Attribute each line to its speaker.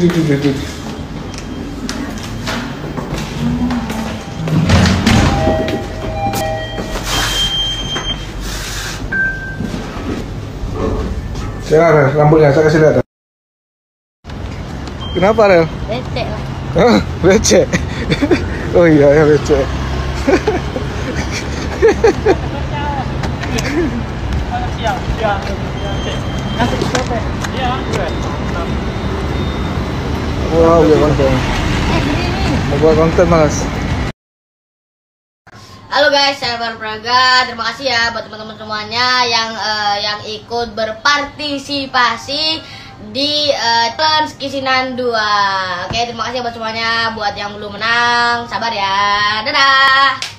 Speaker 1: Rel, rambutnya saya kasih lihat. Kenapa, Rel?
Speaker 2: Becek lah.
Speaker 1: Hah? Becek? Oh iya ya, becek. Wow, buat konten. Mau buat konten, Mas.
Speaker 2: Halo guys, saya Baru Praga. Terima kasih ya buat teman-teman semuanya yang ikut berpartisipasi di challenge Kisinan 2. Oke, terima kasih buat semuanya. Buat yang belum menang, sabar ya. Dadah.